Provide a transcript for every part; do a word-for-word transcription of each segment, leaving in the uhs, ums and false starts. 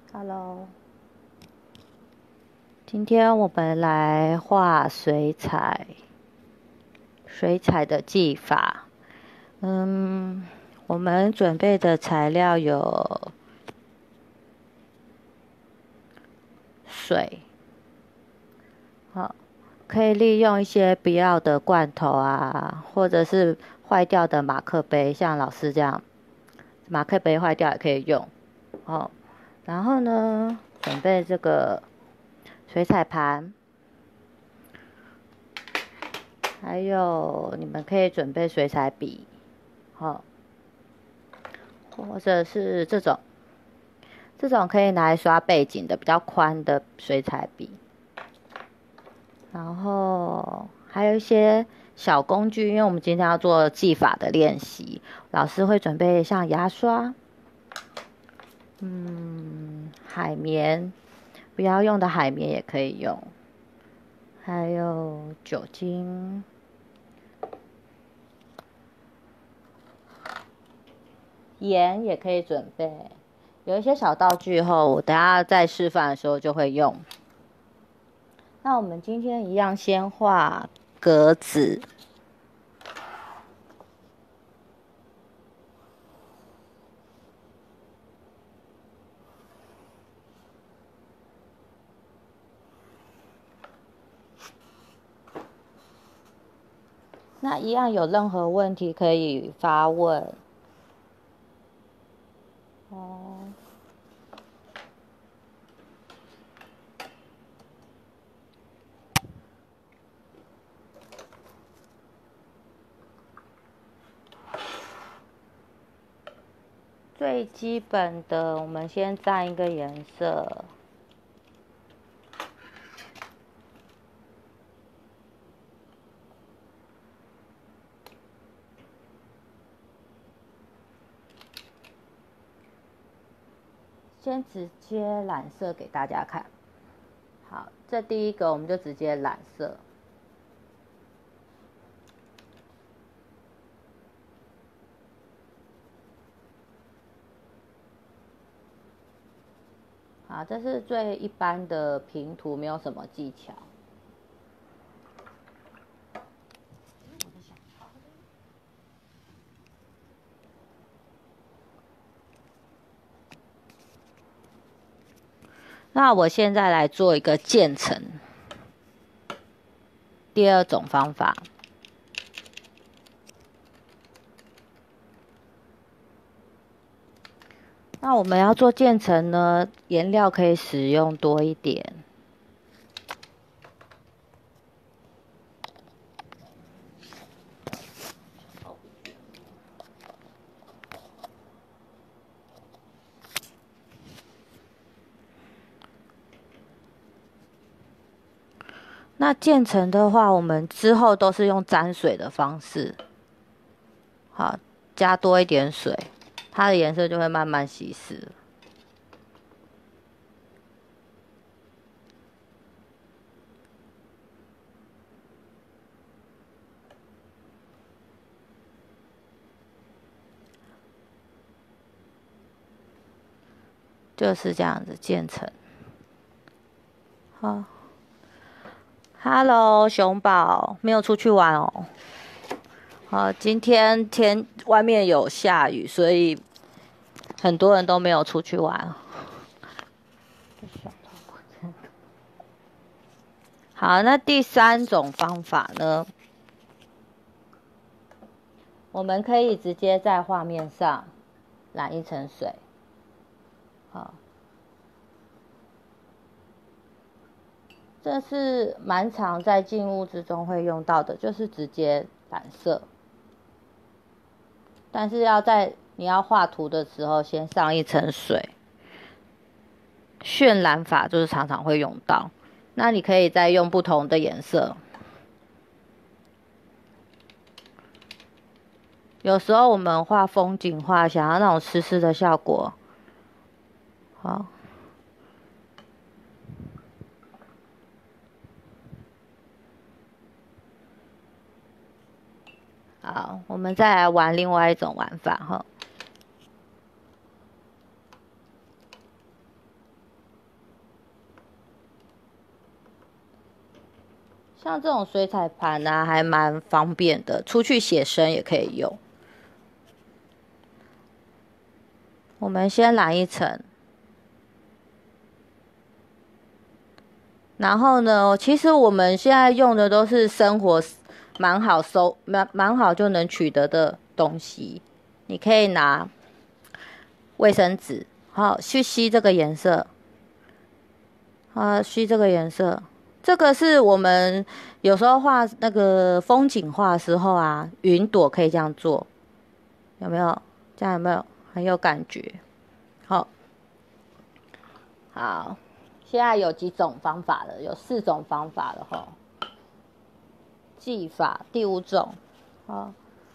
Hello，今天我们来画水彩，水彩的技法。嗯，我们准备的材料有水，好，可以利用一些不要的罐头啊，或者是坏掉的马克杯，像老师这样，马克杯坏掉也可以用。哦，然后呢，准备这个水彩盘。还有，你们可以准备水彩笔，好，或者是这种，这种可以拿来刷背景的比较宽的水彩笔。然后还有一些小工具，因为我们今天要做技法的练习，老师会准备像牙刷，嗯，海绵，不要用的海绵也可以用，还有酒精。盐也可以准备，有一些小道具后，我等下在示范的时候就会用。那我们今天一样先画格子，那一样有任何问题可以发问。哦。最基本的，我们先蘸一个颜色。先直接染色给大家看。好，这第一个我们就直接染色。好，这是最一般的平涂，没有什么技巧。那我现在来做一个渐层，第二种方法。那我们要做渐层呢，颜料可以使用多一点。那渐层的话，我们之后都是用沾水的方式，好，加多一点水，它的颜色就会慢慢稀释。就是这样子渐层。好 ，Hello，熊宝，没有出去玩哦。好，今天天外面有下雨，所以很多人都没有出去玩。好，那第三种方法呢？我们可以直接在画面上染一层水。好，这是蛮常在静物之中会用到的，就是直接染色。但是要在你要画图的时候，先上一层水。渲染法就是常常会用到，那你可以再用不同的颜色。有时候我们画风景画，想要那种湿湿的效果，好，好，我们再来玩另外一种玩法哈。 像这种水彩盘啊，还蛮方便的，出去写生也可以用。我们先染一层，然后呢，其实我们现在用的都是生活蛮好收、蛮蛮好就能取得的东西。你可以拿卫生纸，好去吸这个颜色，啊，吸这个颜色。这个是我们有时候画那个风景画的时候啊，云朵可以这样做，有没有？这样有没有很有感觉？好，好，现在有几种方法了？有四种方法了哈。技法第五种，好，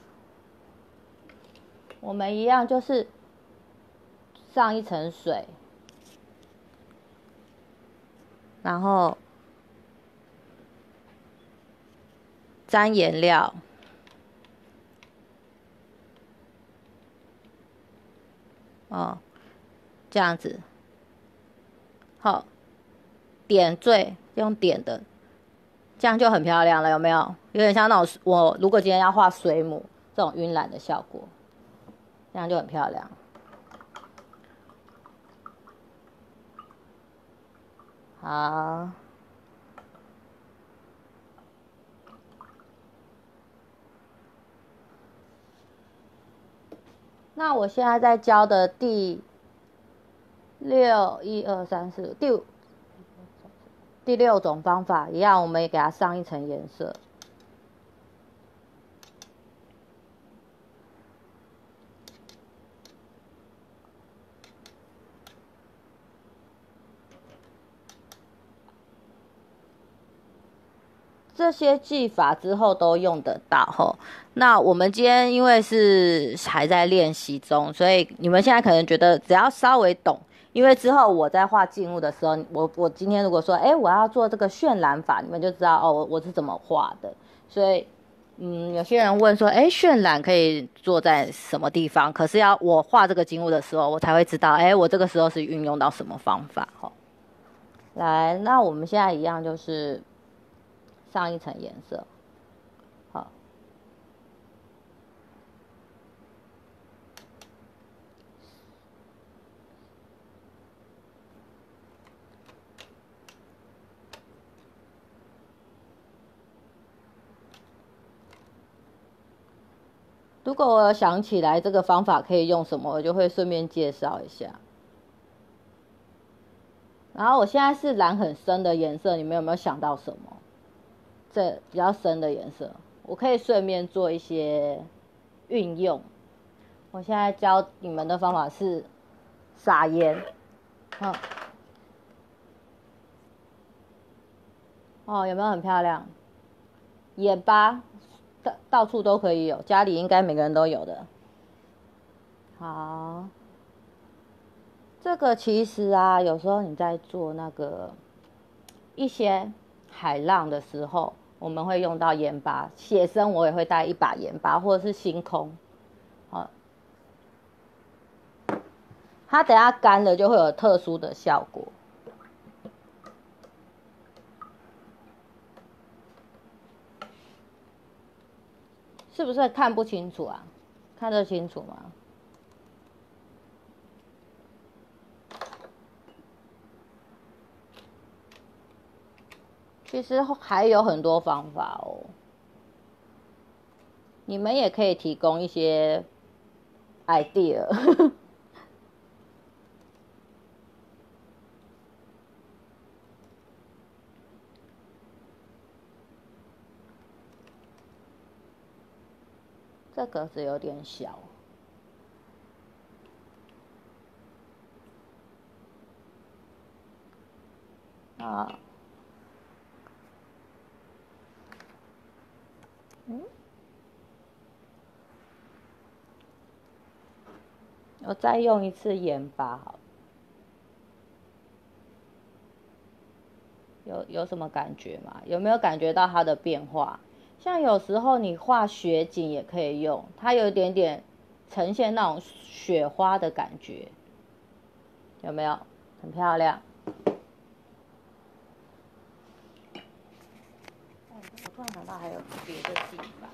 我们一样就是上一层水，然后沾颜料。哦，这样子，好，点缀用点的，这样就很漂亮了，有没有？有点像那种我如果今天要画水母这种晕染的效果，这样就很漂亮。好，那我现在在教的第六一二三四第五第六种方法一样，我们也给它上一层颜色。这些技法之后都用得到吼。那我们今天因为是还在练习中，所以你们现在可能觉得只要稍微懂，因为之后我在画静物的时候，我我今天如果说，哎，我要做这个渲染法，你们就知道哦，我我是怎么画的。所以，嗯，有些人问说，哎，渲染可以做在什么地方？可是要我画这个静物的时候，我才会知道，哎，我这个时候是运用到什么方法吼。来，那我们现在一样就是上一层颜色，好。如果我想起来这个方法可以用什么，我就会顺便介绍一下。然后我现在是染很深的颜色，你们有没有想到什么？这比较深的颜色，我可以顺便做一些运用。我现在教你们的方法是撒盐，嗯，哦，有没有很漂亮？眼巴到到处都可以有，家里应该每个人都有的。好。这个其实啊，有时候你在做那个一些海浪的时候，我们会用到盐巴。写生我也会带一把盐巴，或者是星空。好，它等下干了就会有特殊的效果。是不是看不清楚啊？看得清楚吗？其实还有很多方法哦，你们也可以提供一些 idea。这格子有点小。啊，嗯，我再用一次盐巴好了。有有什么感觉吗？有没有感觉到它的变化？像有时候你画雪景也可以用，它有一点点呈现那种雪花的感觉，有没有？很漂亮。 怕还有别的地方。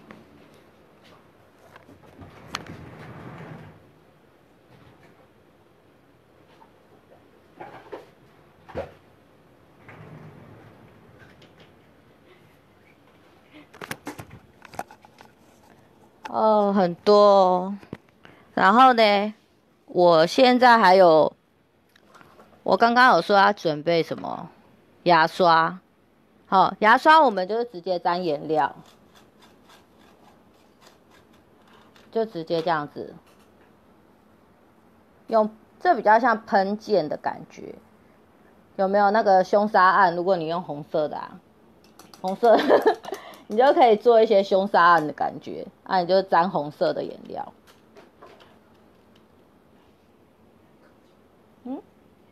哦，很多哦。然后呢，我现在还有，我刚刚有说要准备什么牙刷。好，牙刷我们就是直接沾颜料，就直接这样子用，这比较像喷溅的感觉，有没有那个凶杀案？如果你用红色的啊，红色你就可以做一些凶杀案的感觉，啊，你就沾红色的颜料。嗯，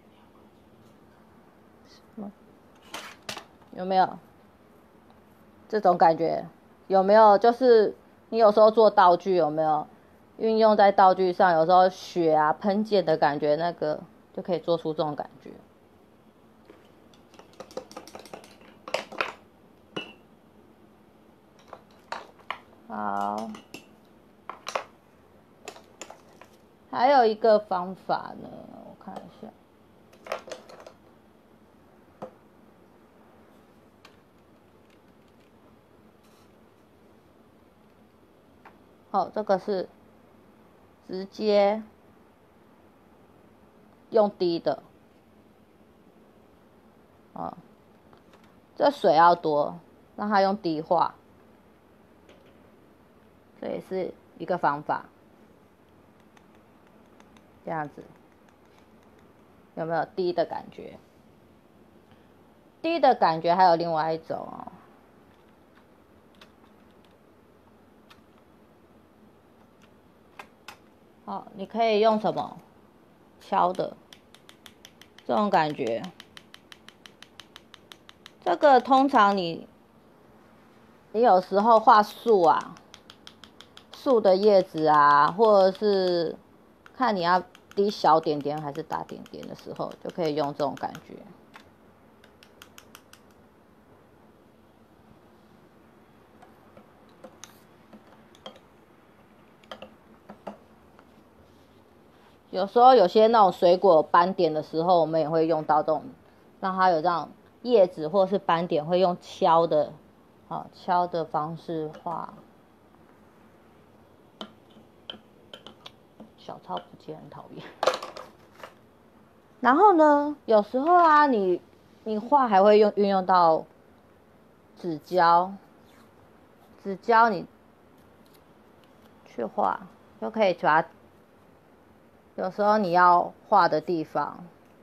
有没有这种感觉？有没有就是你有时候做道具有没有运用在道具上？有时候血啊喷溅的感觉，那个就可以做出这种感觉。好，还有一个方法呢，我看一下。好，这个是直接用滴的，啊，这水要多，让它用滴化，这也是一个方法。这样子，有没有滴的感觉？滴的感觉还有另外一种哦。好，你可以用什么敲的这种感觉。这个通常你你有时候画树啊，树的叶子啊，或者是看你要滴小点点还是大点点的时候，就可以用这种感觉。有时候有些那种水果斑点的时候，我们也会用到这种，让它有这样叶子或是斑点，会用敲的，好敲的方式画。小抄不见很讨厌。然后呢，有时候啊，你你画还会用运用到纸胶，纸胶你去画就可以把它，有时候你要画的地方，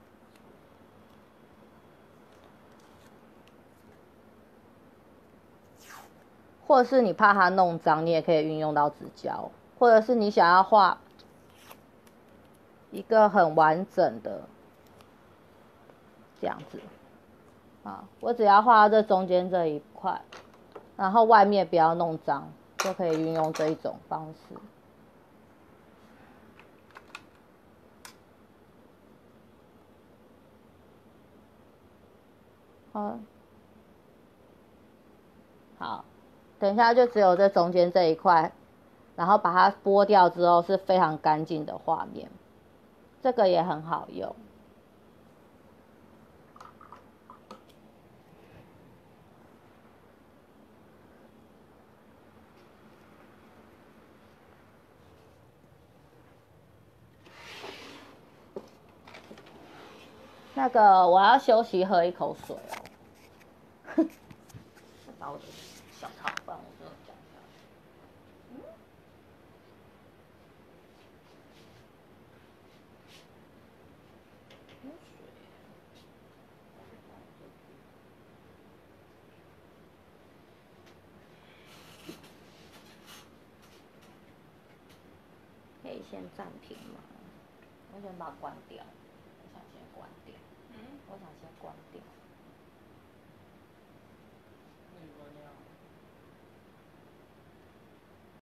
或者是你怕它弄脏，你也可以运用到纸胶，或者是你想要画一个很完整的这样子啊，我只要画到这中间这一块，然后外面不要弄脏，就可以运用这一种方式。好，好，等一下就只有这中间这一块，然后把它剥掉之后是非常干净的画面，这个也很好用。那个我要休息喝一口水哦。把我的小抄放我这讲一下。嗯。可以先暂停吗？我先把它关掉。我想先关掉。嗯。我想先关掉。